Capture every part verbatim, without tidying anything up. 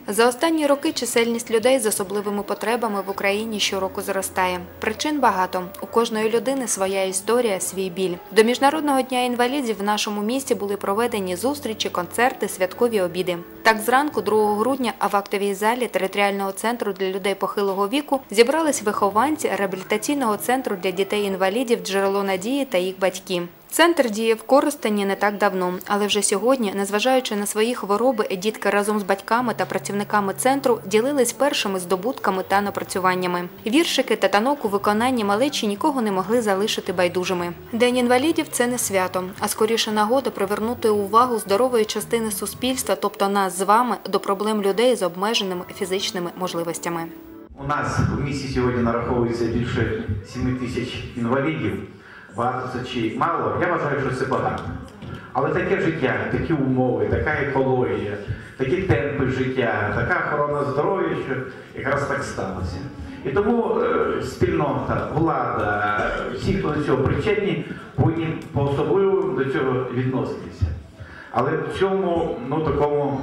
За останні роки чисельність людей з особливими потребами в Україні щороку зростає. Причин багато. У кожної людини своя історія, свій біль. До Міжнародного дня інвалідів в нашому місті були проведені зустрічі, концерти, святкові обіди. Так, зранку другого грудня в актовій залі територіального центру для людей похилого віку зібрались вихованці реабілітаційного центру для дітей-інвалідів «Джерело надії» та їх батьки. Центр діє в Коростені не так давно, але вже сьогодні, незважаючи на свої хвороби, дітки разом з батьками та працівниками центру ділились першими здобутками та напрацюваннями. Віршики та танок у виконанні малечі нікого не могли залишити байдужими. День інвалідів – це не свято, а скоріше нагода привернути увагу здорової частини суспільства, тобто нас з вами, до проблем людей з обмеженими фізичними можливостями. У нас в місті сьогодні нараховується більше семи тисяч інвалідів. Багато це чи мало, я вважаю, що це багато. Але таке життя, такі умови, така екологія, такі темпи життя, така охорона здоров'я, що якраз так сталося. І тому е, спільнота, влада, всі, хто до цього причетні, повинні по-особливо до цього відноситися. Але в цьому, ну, такому,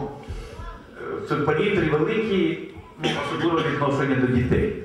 в цьому палітрі великій, ну, особливе відношення до дітей.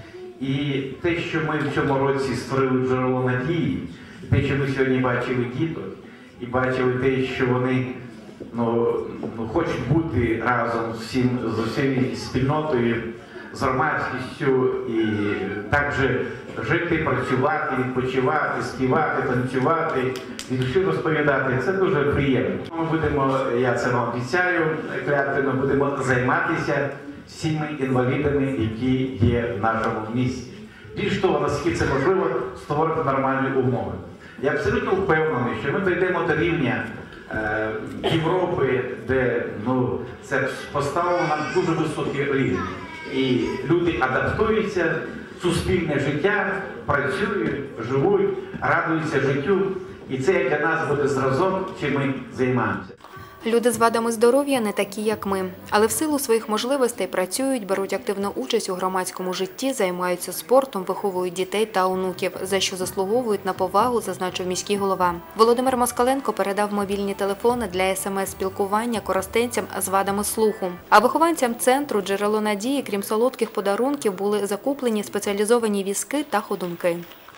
І те, що ми в цьому році створили джерело надії, те, що ми сьогодні бачили діток, і бачили те, що вони ну, хочуть бути разом з всім, з усією спільнотою, з громадськістю, і також жити, працювати, відпочивати, співати, танцювати, від душі розповідати. Це дуже приємно. Ми будемо, я це вам обіцяю, клятвенно будемо займатися всіми інвалідами, які є в нашому місті. Більш того, наскільки це можливо, створити нормальні умови. Я абсолютно впевнений, що ми дійдемо до рівня е, Європи, де ну, це поставило нам дуже високий рівень. І люди адаптуються, суспільне життя, працюють, живуть, радуються життю. І це для нас буде зразок, чим ми займаємося. Люди з вадами здоров'я не такі, як ми, але в силу своїх можливостей працюють, беруть активну участь у громадському житті, займаються спортом, виховують дітей та онуків, за що заслуговують на повагу, зазначив міський голова. Володимир Москаленко передав мобільні телефони для смс-спілкування коростенцям з вадами слуху. А вихованцям центру «Джерело надії», крім солодких подарунків, були закуплені спеціалізовані візки та ходунки.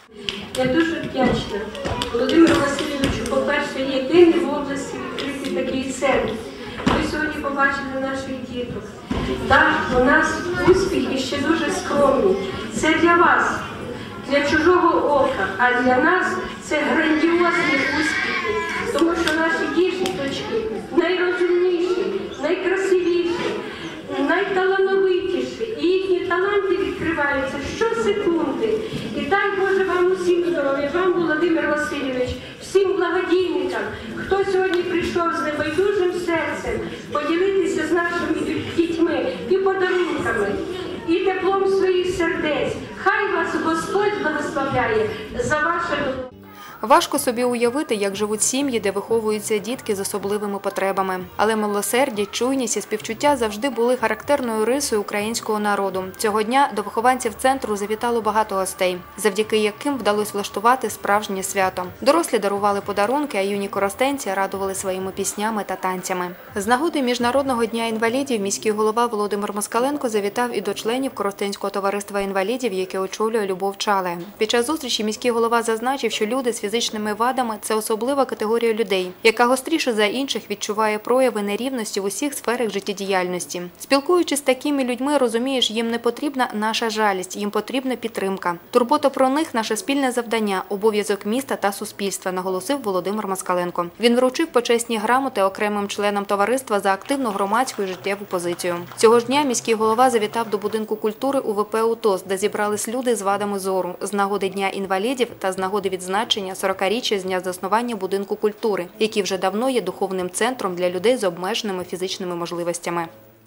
Я дуже вдячна Володимиру Васильовичу, по-перше, єдиний в області відкритий такий центр. Ви сьогодні побачили наших діток. Так, у нас успіхи ще дуже скромні. Це для вас, для чужого ока, а для нас це грандіозні успіхи. Тому що наші діточки найрозумніші, найкрасивіші, найталановитіші. І їхні таланти відкриваються щосекунди. І дай Боже вам усім здоров'я, вам, Володимир Васильович, всім благодійникам, хто сьогодні прийшов з небайдужим серцем поділитися з нашими дітьми і подарунками, і теплом своїх сердець. Хай вас Господь благословляє за ваше добро. Важко собі уявити, як живуть сім'ї, де виховуються дітки з особливими потребами. Але милосердя, чуйність і співчуття завжди були характерною рисою українського народу. Цього дня до вихованців центру завітало багато гостей, завдяки яким вдалося влаштувати справжнє свято. Дорослі дарували подарунки, а юні коростенці радували своїми піснями та танцями. З нагоди Міжнародного дня інвалідів міський голова Володимир Москаленко завітав і до членів Коростенського товариства інвалідів, яке очолює Любов Чале. Під час зустрічі міський голова зазначив, що люди з фізичними вадами – це особлива категорія людей, яка гостріше за інших відчуває прояви нерівності в усіх сферах життєдіяльності. Спілкуючись з такими людьми, розумієш, їм не потрібна наша жалість, їм потрібна підтримка. Турбота про них – наше спільне завдання, обов'язок міста та суспільства, наголосив Володимир Москаленко. Він вручив почесні грамоти окремим членам товариства за активну громадську і життєву позицію. Цього ж дня міський голова завітав до будинку культури у ВП «УТОС», де зібрались люди з вадами зору, з нагоди Дня інвалідів та з нагоди відзначення сорокаріччя з дня заснування будинку культури, який вже давно є духовним центром для людей з обмеженими фізичними можливостями.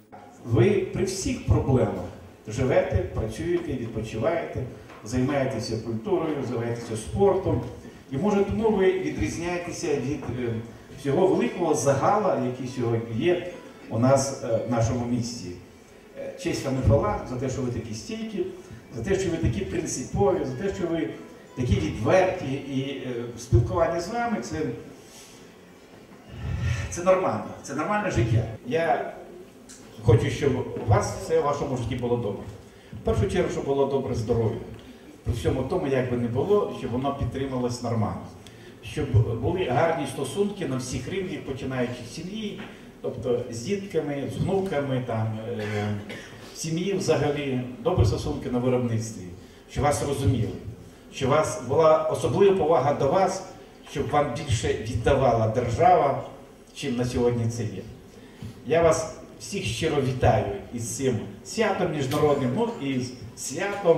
Ви при всіх проблемах живете, працюєте, відпочиваєте, займаєтеся культурою, займаєтеся спортом. І може тому ви відрізняєтеся від всього великого загала, який сьогодні є у нас в нашому місті. Честь вам і хвала за те, що ви такі стійкі, за те, що ви такі принципові, за те, що ви такі відверті, і е, спілкування з вами це, це нормально, це нормальне життя. Я хочу, щоб у вас все в вашому житті було добре. В першу чергу, щоб було добре здоров'я. При всьому тому, як би не було, щоб воно підтрималось нормально. Щоб були гарні стосунки на всіх рівнях, починаючи з сім'ї, тобто з дітками, з внуками, там, в сім'ї взагалі, добрі стосунки на виробництві, щоб вас розуміли, щоб у вас була особлива повага до вас, щоб вам більше віддавала держава, чим на сьогодні це є. Я вас всіх щиро вітаю із цим святом міжнародним, ну і з святом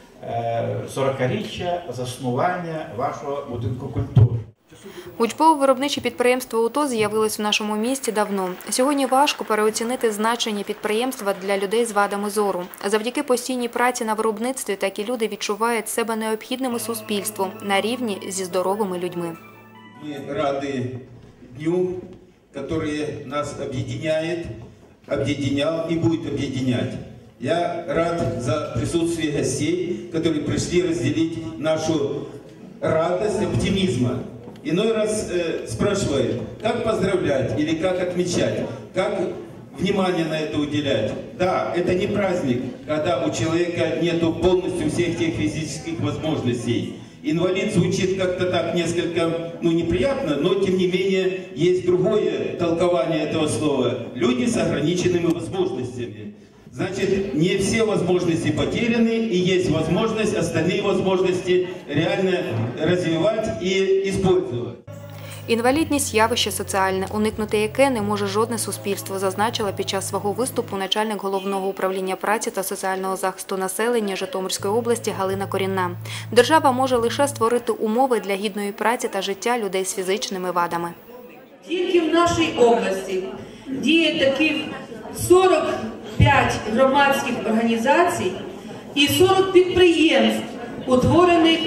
сорокаріччя заснування вашого будинку культури. Учбово-виробниче підприємство УТО з'явилось у нашому місті давно. Сьогодні важко переоцінити значення підприємства для людей з вадами зору. Завдяки постійній праці на виробництві такі люди відчувають себе необхідними суспільству на рівні зі здоровими людьми. Ми раді дню, який нас об'єднує, об'єднав і буде об'єднати. Я рад за присутствие гостей, которые пришли разделить нашу радость оптимизма. Иной раз э, спрашивают, как поздравлять или как отмечать, как внимание на это уделять. Да, это не праздник, когда у человека нету полностью всех тех физических возможностей. Инвалид звучит как-то так несколько, ну, неприятно, но тем не менее есть другое толкование этого слова. Люди с ограниченными возможностями. Значит, не все возможности потеряны, и есть возможность остальные возможности реально развивать и использовать. Інвалідність – явище соціальне, уникнути яке не може жодне суспільство, зазначила під час свого виступу начальник Головного управління праці та соціального захисту населення Житомирської області Галина Корінна. Держава може лише створити умови для гідної праці та життя людей з фізичними вадами. Тільки в нашій області діє таких сорок п'ять громадських організацій і сорок підприємств, утворених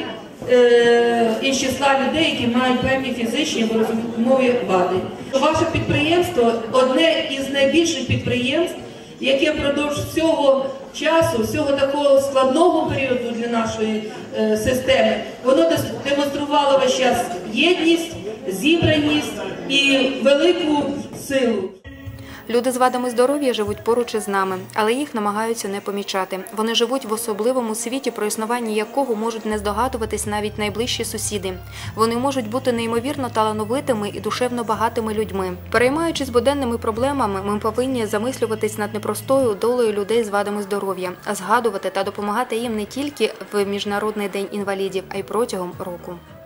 е, із числа людей, які мають певні фізичні або розумові вади. Ваше підприємство – одне із найбільших підприємств, яке впродовж всього часу, всього такого складного періоду для нашої е, системи, воно демонструвало весь час єдність, зібраність і велику силу. Люди з вадами здоров'я живуть поруч із нами, але їх намагаються не помічати. Вони живуть в особливому світі, про існування якого можуть не здогадуватись навіть найближчі сусіди. Вони можуть бути неймовірно талановитими і душевно багатими людьми. Переймаючись буденними проблемами, ми повинні замислюватись над непростою долею людей з вадами здоров'я, згадувати та допомагати їм не тільки в Міжнародний день інвалідів, а й протягом року.